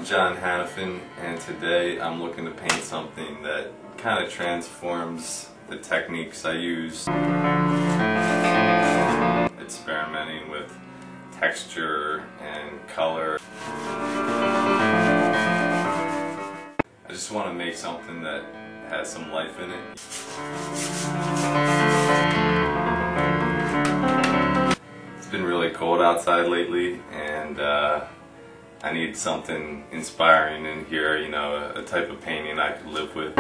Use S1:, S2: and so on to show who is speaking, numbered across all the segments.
S1: I'm John Hannafin, and today I'm looking to paint something that kind of transforms the techniques I use. Experimenting with texture and color. I just want to make something that has some life in it. It's been really cold outside lately, and I need something inspiring in here, you know, a type of painting I could live with.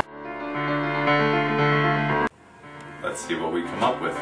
S1: Let's see what we come up with.